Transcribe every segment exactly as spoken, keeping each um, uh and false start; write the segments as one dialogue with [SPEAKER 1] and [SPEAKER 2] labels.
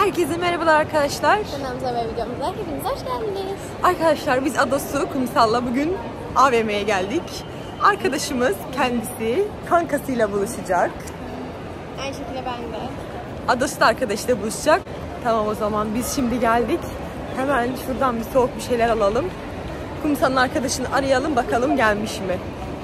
[SPEAKER 1] Herkese merhabalar arkadaşlar.
[SPEAKER 2] Kanalımıza ve videomuza hepiniz hoş geldiniz.
[SPEAKER 1] Arkadaşlar biz Adasu Kumsal'la bugün A V M'ye geldik. Arkadaşımız kendisi kankasıyla buluşacak.
[SPEAKER 2] Aynı şekilde ben de.
[SPEAKER 1] Adasu da arkadaşıyla buluşacak. Tamam, o zaman biz şimdi geldik. Hemen şuradan bir soğuk bir şeyler alalım. Kumsal'ın arkadaşını arayalım, bakalım gelmiş mi?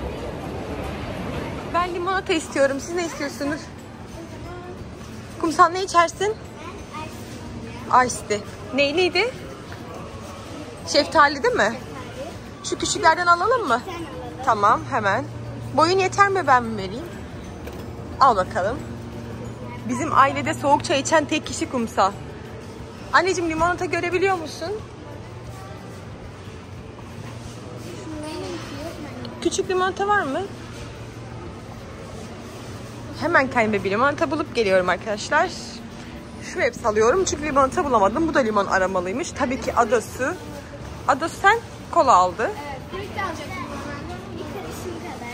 [SPEAKER 1] Ben limonata istiyorum. Siz ne istiyorsunuz? Kumsal ne içersin? Ice tea. Neyliydi? Şeftali değil mi? Şu küçüklerden alalım mı? Tamam, hemen. Boyun yeter mi, ben mi vereyim? Al bakalım. Bizim ailede soğuk çay içen tek kişi Kumsal. Anneciğim, limonata görebiliyor musun? Küçük limonata var mı? Hemen kendime bir limonata bulup geliyorum arkadaşlar. Şu hepsi alıyorum çünkü limonata bulamadım. Bu da limon aramalıymış. Tabii ki Adasu. Adasu, sen kola aldı.
[SPEAKER 2] Evet, birlikte alacaktım. Bir karışım kadar.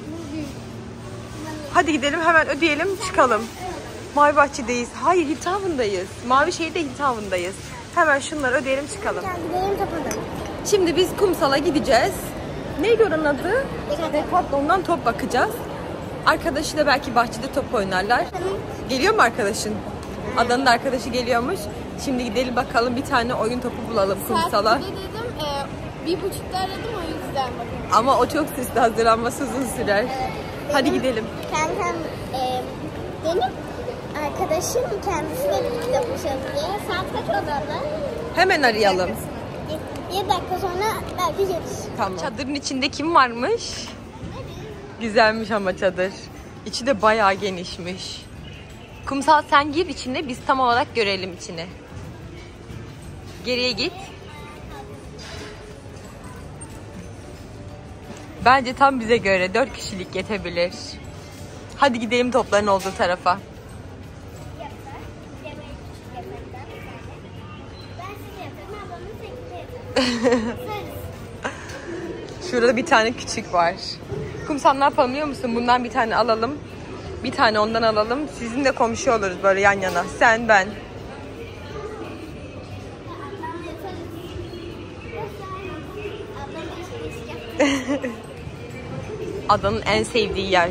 [SPEAKER 1] Hadi gidelim, hemen ödeyelim, çıkalım. Mavi Bahçe'deyiz. Hayır, Hilltown'dayız. Mavi Şehir'de Hilltown'dayız. Hemen şunları ödeyelim, çıkalım.
[SPEAKER 2] Gel gidelim tapalım.
[SPEAKER 1] Şimdi biz Kumsal'a gideceğiz. Neydi oranın adı? Decathlon'dan top bakacağız. Arkadaşıyla belki bahçede top oynarlar. Geliyor mu arkadaşın? Adanın arkadaşı geliyormuş. Şimdi gidelim bakalım, bir tane oyun topu bulalım Kumsal'a.
[SPEAKER 2] Saat dedim, e, bir buçukta aradım, o yüzden bakın.
[SPEAKER 1] Ama o çok sesli, hazırlanması uzun sürer.
[SPEAKER 2] Evet,
[SPEAKER 1] Hadi
[SPEAKER 2] benim,
[SPEAKER 1] gidelim.
[SPEAKER 2] Kankam, e, benim arkadaşım kendisiyle birlikte buluşalım diye. Saat kaç odada?
[SPEAKER 1] Hemen arayalım.
[SPEAKER 2] Bir dakika sonra belki gelir.
[SPEAKER 1] Tamam. Çadırın içinde kim varmış? Güzelmiş ama çadır. İçi de bayağı genişmiş. Kumsal, sen gir içine, biz tam olarak görelim içini. Geriye git. Bence tam bize göre dört kişilik yetebilir. Hadi gidelim topların olduğu tarafa. Şurada bir tane küçük var. Kumsal, ne yapalım biliyor musun? Bundan bir tane alalım. Bir tane ondan alalım. Sizinle komşu oluruz böyle yan yana. Sen, ben. Adanın en sevdiği yer.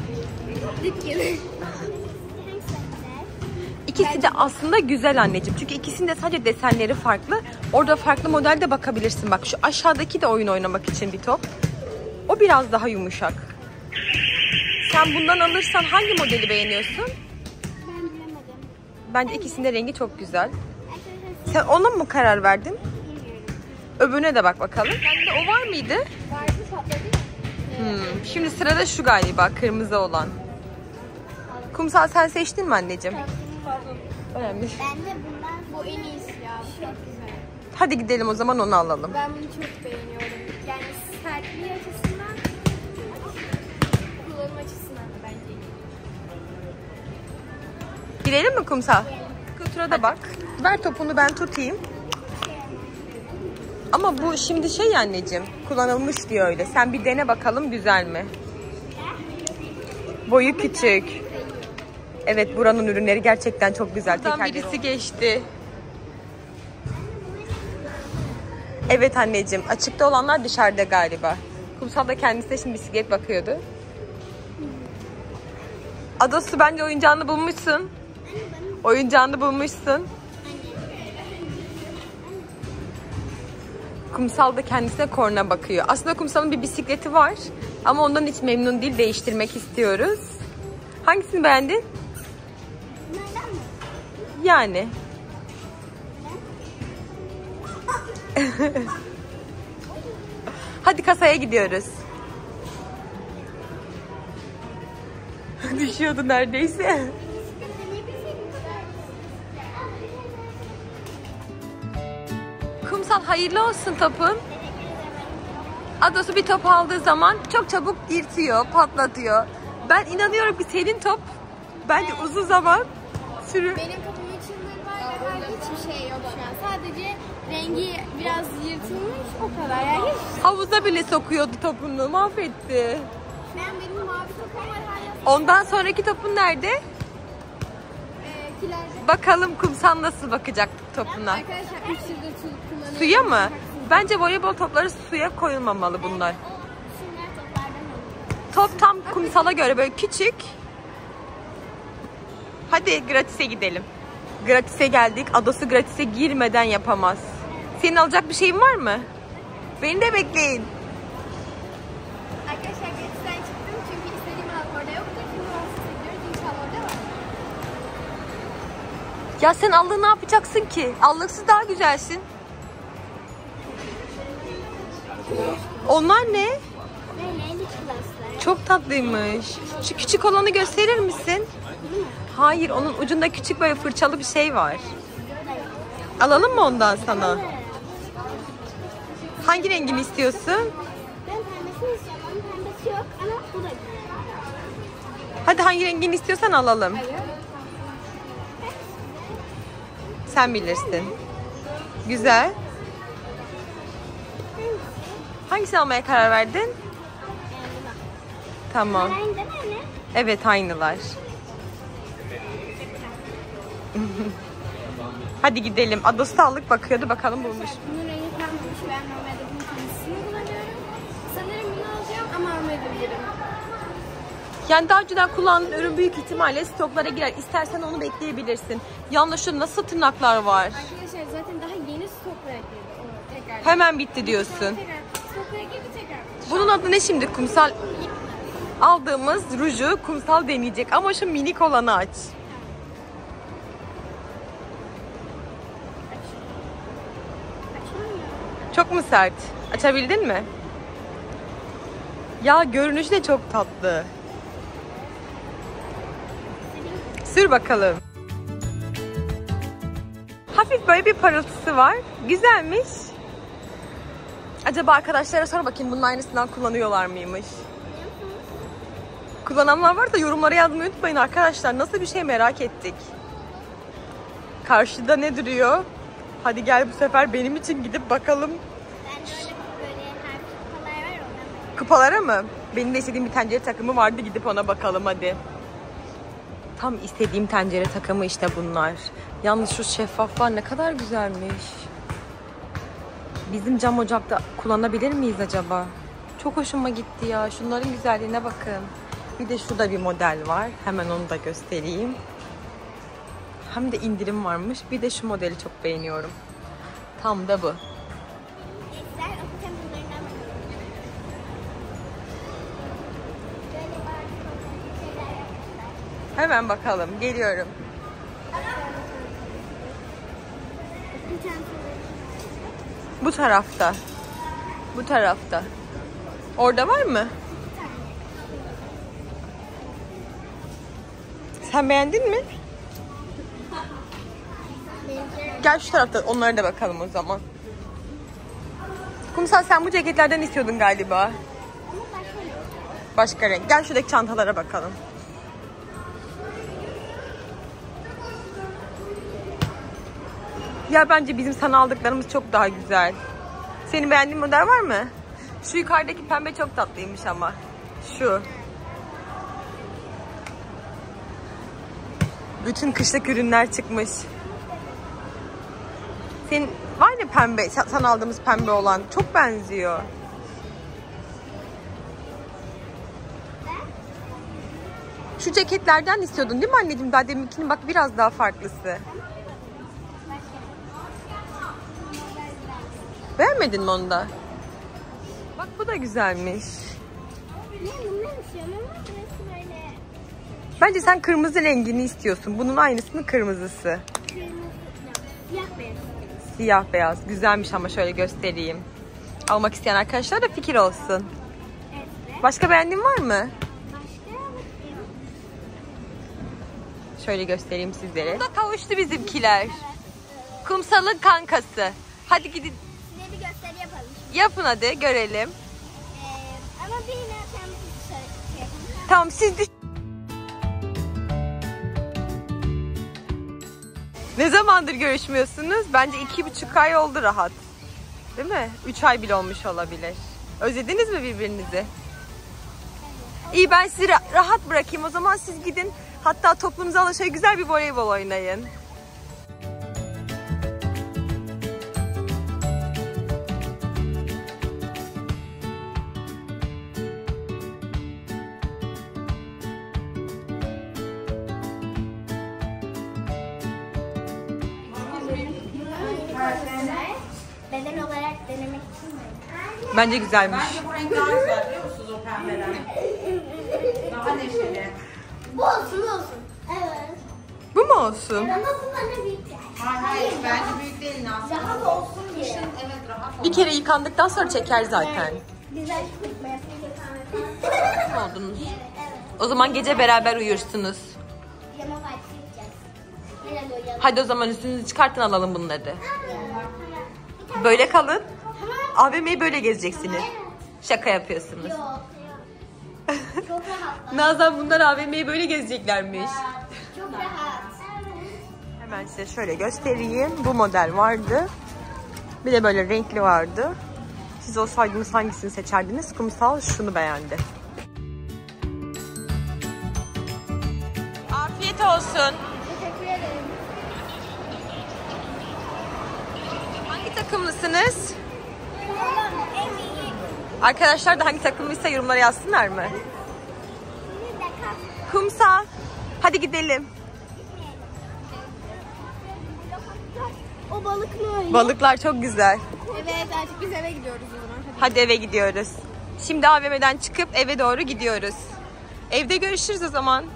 [SPEAKER 1] İkisi de aslında güzel anneciğim. Çünkü ikisinin de sadece desenleri farklı. Orada farklı modelde bakabilirsin. Bak, şu aşağıdaki de oyun oynamak için bir top. O biraz daha yumuşak. Sen bundan alırsan hangi modeli beğeniyorsun?
[SPEAKER 2] Ben bilemedim.
[SPEAKER 1] Bence ikisinin de rengi çok güzel. Sen ona mı karar verdin? Öbürüne de bak bakalım. Sende o var mıydı?
[SPEAKER 2] Vardı, patladı.
[SPEAKER 1] Hmm. Şimdi sırada şu galiba, kırmızı olan. Kumsal, sen seçtin mi anneciğim? Önemli.
[SPEAKER 2] Ben de bundan bu en iyisi ya. Çok güzel.
[SPEAKER 1] Hadi gidelim o zaman, onu alalım.
[SPEAKER 2] Ben bunu çok beğeniyorum. Yani sertliği açısından, kullanım açısından da bence iyi.
[SPEAKER 1] Gidelim mi Kumsal? Kutura da bak. Ver topunu, ben tutayım. Ama bu şimdi şey anneciğim, kullanılmış diyor öyle. Sen bir dene bakalım, güzel mi? Boyu küçük. Evet, buranın ürünleri gerçekten çok güzel. Buradan birisi geçti. Evet anneciğim, açıkta olanlar dışarıda galiba. Kumsal da kendisine şimdi bisiklet bakıyordu. Adasu, bence oyuncağını bulmuşsun. Oyuncağını bulmuşsun. Kumsal da kendisine korna bakıyor. Aslında Kumsal'ın bir bisikleti var. Ama ondan hiç memnun değil, değiştirmek istiyoruz. Hangisini beğendin? Yani. Hadi kasaya gidiyoruz. Düşüyordu neredeyse. Kumsal, hayırlı olsun topun. Adasu bir top aldığı zaman çok çabuk yırtıyor, patlatıyor. Ben inanıyorum ki senin top bence uzun zaman sürür.
[SPEAKER 2] Benim topumun içinde var ve herhalde hiçbir şey yok şu an. Sadece rengi biraz yırtılmış, o kadar. Yani hiç...
[SPEAKER 1] Havuza bile sokuyordu topunu, mahvetti.
[SPEAKER 2] Ben benim mavi topum var hala.
[SPEAKER 1] Ondan sonraki topun nerede?
[SPEAKER 2] Ee, Bizimkiler.
[SPEAKER 1] Bakalım kumsal nasıl bakacak topuna.
[SPEAKER 2] Arkadaşlar üç yıldır kullanıyorum.
[SPEAKER 1] Suya mı? Bence voleybol topları suya koyulmamalı bunlar.
[SPEAKER 2] O şunlar toplardan alıyor.
[SPEAKER 1] Top tam kumsala göre böyle küçük. Hadi gratis'e gidelim. Gratis'e geldik. Adası gratis'e girmeden yapamaz. Senin alacak bir şeyin var mı? Beni de bekleyin.
[SPEAKER 2] Arkadaşlar Gratis'ten çıktım çünkü istediğim halk orada yoktu. Şimdi rahatsız ediyoruz. İnşallah orada var.
[SPEAKER 1] Ya sen allığı ne yapacaksın ki? Allıksız daha güzelsin. Onlar ne?
[SPEAKER 2] Böyle elli klaslar.
[SPEAKER 1] Çok tatlıymış. Şu küçük olanı gösterir misin? Hayır, onun ucunda küçük böyle fırçalı bir şey var. Alalım mı ondan sana? Hangi rengini istiyorsun?
[SPEAKER 2] Ben pembesini istiyorum. Onun pembesi yok ama bu da güzel.
[SPEAKER 1] Hadi hangi rengini istiyorsan alalım. Sen bilirsin. Güzel. Hangisini almaya karar verdin? Tamam.
[SPEAKER 2] Aynı değil mi anne?
[SPEAKER 1] Evet, aynılar. Hadi gidelim. Adası da allık bakıyordu. Bakalım bulmuş.
[SPEAKER 2] Bunun rengi kalmamış. Ben normalde bunun pembesini kullanıyorum. Sanırım bunu alacağım ama almayabilirim.
[SPEAKER 1] Yani daha önceden kullandığın ürün büyük ihtimalle stoklara girer. İstersen onu bekleyebilirsin. Yalnız şu nasıl tırnaklar var.
[SPEAKER 2] Arkadaşlar zaten daha yeni stoklara girdi. O tekrar.
[SPEAKER 1] Hemen bitti diyorsun.
[SPEAKER 2] Tekrar stoklara girdi tekrar.
[SPEAKER 1] Bunun adı ne şimdi? Kumsal. Aldığımız ruju kumsal deneyecek. Ama şu minik olanı aç.
[SPEAKER 2] Açılmıyor.
[SPEAKER 1] Çok mu sert? Açabildin mi? Ya görünüşü de çok tatlı. Sür bakalım. Hafif böyle bir parıltısı var. Güzelmiş. Acaba arkadaşlara sor bakayım bunun aynısından kullanıyorlar mıymış? Kullananlar varsa yorumlara yazmayı unutmayın arkadaşlar. Nasıl bir şey merak ettik. Karşıda ne duruyor? Hadi gel bu sefer benim için gidip bakalım.
[SPEAKER 2] Ben de öyle böyle her kupalar var ondan.
[SPEAKER 1] Kupalara mı? Benim de istediğim bir tencere takımı vardı. Gidip ona bakalım hadi. Tam istediğim tencere takımı işte bunlar. Yalnız şu şeffaflar ne kadar güzelmiş. Bizim cam ocakta kullanabilir miyiz acaba? Çok hoşuma gitti ya. Şunların güzelliğine bakın. Bir de şurada bir model var. Hemen onu da göstereyim. Hem de indirim varmış. Bir de şu modeli çok beğeniyorum. Tam da bu.
[SPEAKER 2] Eser okutan bunlarından bakıyorum. Böyle bazı şeyler yapmışlar.
[SPEAKER 1] Hemen bakalım. Geliyorum.
[SPEAKER 2] Bir tane
[SPEAKER 1] Bu tarafta. Bu tarafta. Orada var mı? Sen beğendin mi? Gel şu tarafta onlara da bakalım o zaman. Kumsal sen bu ceketlerden istiyordun galiba.
[SPEAKER 2] ama başka yok.
[SPEAKER 1] Başka renk. Gel şuradaki çantalara bakalım. Ya bence bizim sana aldıklarımız çok daha güzel. Senin beğendiğin model var mı? Şu yukarıdaki pembe çok tatlıymış ama. Şu. Bütün kışlık ürünler çıkmış. Senin var ya pembe, sana aldığımız pembe olan. Çok benziyor. Şu ceketlerden istiyordun değil mi anneciğim? Daha deminkinin bak biraz daha farklısı. Beğenmedin mi onu da? Bak bu da güzelmiş.
[SPEAKER 2] Ne bundan istiyorum ama burası böyle
[SPEAKER 1] Bence sen kırmızı rengini istiyorsun. Bunun aynısının kırmızısı.
[SPEAKER 2] kırmızı, yok, siyah beyaz.
[SPEAKER 1] Siyah beyaz. Güzelmiş ama şöyle göstereyim. Almak isteyen arkadaşlar da fikir olsun.
[SPEAKER 2] Evet.
[SPEAKER 1] Başka beğendiğin var mı?
[SPEAKER 2] Başka yok.
[SPEAKER 1] Şöyle göstereyim sizlere. Burada kavuştu bizimkiler. Kumsal'ın kankası. Hadi gidin
[SPEAKER 2] Size bir gösteri yapalım şimdi.
[SPEAKER 1] yapın hadi görelim.
[SPEAKER 2] Ee, ama birine sen bir şey yapalım.
[SPEAKER 1] Tamam siz düş- Ne zamandır görüşmüyorsunuz? Bence iki buçuk ay oldu rahat. Değil mi? Üç ay bile olmuş olabilir. Özlediniz mi birbirinizi? İyi ben sizi ra- rahat bırakayım. O zaman siz gidin Hatta toplunuza alın, şöyle güzel bir voleybol oynayın.
[SPEAKER 2] Beden olarak denemek için mi?
[SPEAKER 1] Bence güzelmiş.
[SPEAKER 3] Bence bu renk daha güzel biliyor musunuz o pembeden? Daha neşeli.
[SPEAKER 2] Bu olsun olsun. Evet.
[SPEAKER 1] Bu mu olsun?
[SPEAKER 2] Ama bu bana büyük geldi.
[SPEAKER 3] Hayır hayır bence büyük değil Nazlı.
[SPEAKER 2] Rahat olsun diye.
[SPEAKER 3] Kışın evet rahat olsun.
[SPEAKER 1] Bir kere yıkandıktan sonra çeker zaten.
[SPEAKER 2] Güzel çıkma yapacağız.
[SPEAKER 1] Oldunuz. O zaman gece beraber uyursunuz.
[SPEAKER 2] Yama başlayacağız. Herhalde uyuyalım.
[SPEAKER 1] Hadi o zaman üstünüzü çıkartın, alalım bunları. Böyle kalın. A V M'yi böyle gezeceksiniz. Şaka yapıyorsunuz.
[SPEAKER 2] Yok yok. Çok rahat.
[SPEAKER 1] Nazan, bunlar A V M'yi böyle gezeceklermiş.
[SPEAKER 2] Çok rahat.
[SPEAKER 1] Hemen size şöyle göstereyim. Bu model vardı. Bir de böyle renkli vardı. Siz olsaydınız hangisini seçerdiniz? Kumsal şunu beğendi. Afiyet olsun.
[SPEAKER 2] Teşekkür ederim.
[SPEAKER 1] Hangi takımlısınız?
[SPEAKER 2] Oğlum en iyi.
[SPEAKER 1] Arkadaşlar da hangi takımlıysa yorumlara yazsınlar mı?
[SPEAKER 2] Bir dakika.
[SPEAKER 1] Kumsal. Hadi gidelim.
[SPEAKER 2] O balık ne öyle?
[SPEAKER 1] Balıklar çok güzel.
[SPEAKER 2] Evet artık biz eve gidiyoruz o zaman.
[SPEAKER 1] Hadi eve gidiyoruz. Şimdi A V M'den çıkıp eve doğru gidiyoruz. Evde görüşürüz o zaman.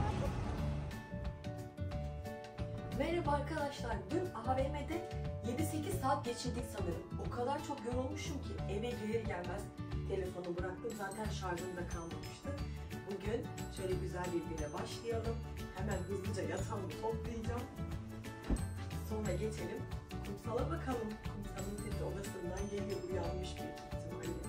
[SPEAKER 4] Merhaba arkadaşlar. Dün A V M'de yedi sekiz saat geçirdik sanırım. O kadar çok yorulmuşum ki eve gelir gelmez telefonu bıraktım. Zaten şarjım da kalmamıştı. Bugün şöyle güzel bir güne başlayalım. Hemen hızlıca yatağımı toplayacağım. Sonra geçelim. Kumsal'a bakalım. Kumsal'ın sesi odasından geliyor. Uyanmış büyük ihtimalle.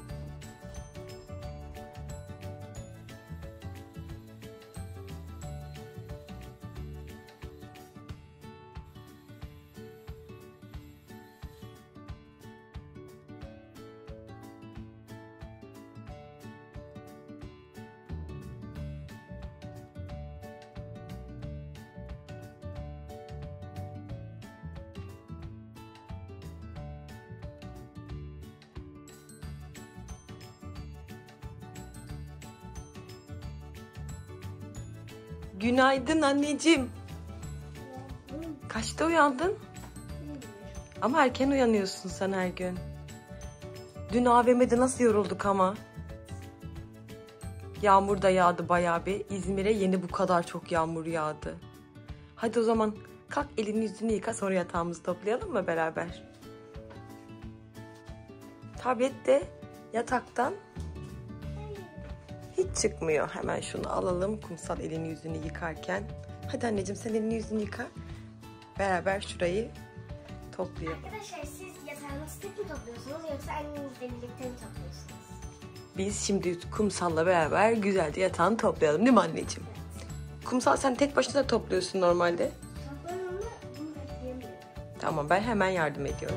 [SPEAKER 1] Günaydın anneciğim. Kaçta uyandın? Ama erken uyanıyorsun sen her gün. Dün A V M'de nasıl yorulduk ama. Yağmur da yağdı bayağı bir. İzmir'e yeni bu kadar çok yağmur yağdı. Hadi o zaman kalk, elini yüzünü yıka, sonra yatağımızı toplayalım mı beraber? Tablet de yataktan hiç çıkmıyor. Hemen şunu alalım. Kumsal elini yüzünü yıkarken. Hadi anneciğim sen elini yüzünü yıka. Beraber şurayı toplayalım.
[SPEAKER 2] Arkadaşlar siz yatağınızı tek mi topluyorsunuz yoksa annenizle birlikte mi topluyorsunuz?
[SPEAKER 1] Biz şimdi Kumsal'la beraber güzelce yatağını toplayalım değil mi anneciğim? Kumsal sen tek başına da topluyorsun normalde.
[SPEAKER 2] Toplarım ama bunu bekleyemiyorum.
[SPEAKER 1] Tamam, ben hemen yardım ediyorum.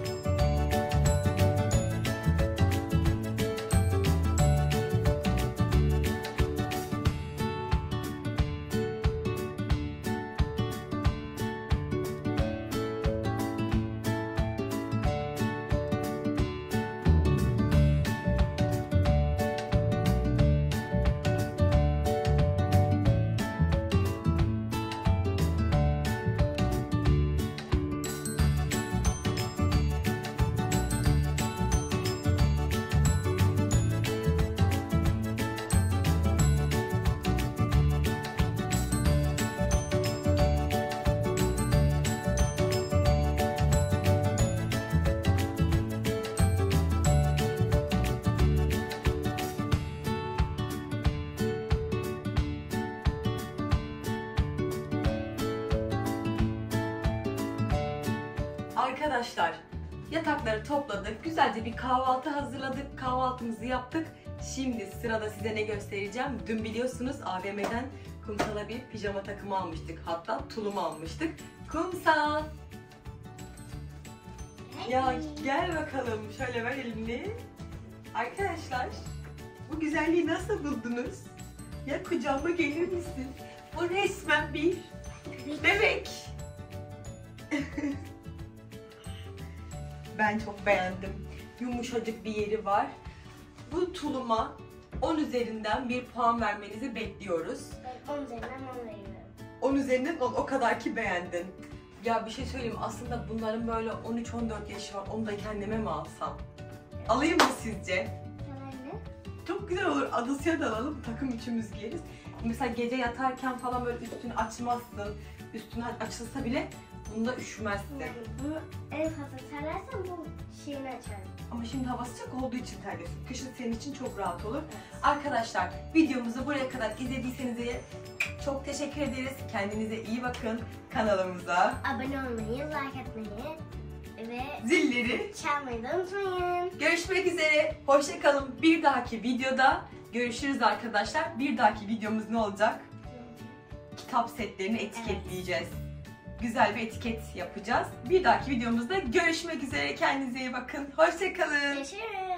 [SPEAKER 1] Arkadaşlar, yatakları topladık, güzelce bir kahvaltı hazırladık, kahvaltımızı yaptık. Şimdi sırada size ne göstereceğim? Dün biliyorsunuz A V M'den Kumsal'a bir pijama takımı almıştık, hatta tulum almıştık. Kumsal! Ya gel bakalım, şöyle ver elini. Arkadaşlar, bu güzelliği nasıl buldunuz? Ya kucağıma gelir misin? Bu resmen bir bebek. Ben çok beğendim. Yumuşacık bir yeri var. Bu tuluma on üzerinden bir puan vermenizi bekliyoruz.
[SPEAKER 2] on üzerinden on veriyorum.
[SPEAKER 1] on üzerinden on, o kadar ki beğendin. Ya bir şey söyleyeyim, aslında bunların böyle on üç on dört yaşı var, onu da kendime mi alsam? Alayım mı sizce?
[SPEAKER 2] Tamam.
[SPEAKER 1] Çok güzel olur, adasıya da alalım, takım üçümüz giyeriz. Mesela gece yatarken falan böyle üstünü açmazsın, üstünü açılsa bile bunda üşümezsin.
[SPEAKER 2] Yani bunu en fazla terlersen bu şeyini açarım.
[SPEAKER 1] Ama şimdi hava sıcak olduğu için terliyorsun. Kışın senin için çok rahat olur. Arkadaşlar, videomuzu buraya kadar izlediyseniz çok teşekkür ederiz. Kendinize iyi bakın. Kanalımıza
[SPEAKER 2] Abone olmayı, like etmeyi ve
[SPEAKER 1] zilleri
[SPEAKER 2] çalmayı da unutmayın.
[SPEAKER 1] görüşmek üzere. Hoşça kalın. Bir dahaki videoda görüşürüz arkadaşlar. Bir dahaki videomuz ne olacak? Kitap setlerini etiketleyeceğiz. Güzel bir etiket yapacağız. Bir dahaki videomuzda görüşmek üzere. Kendinize iyi bakın. Hoşça kalın.
[SPEAKER 2] Görüşürüz.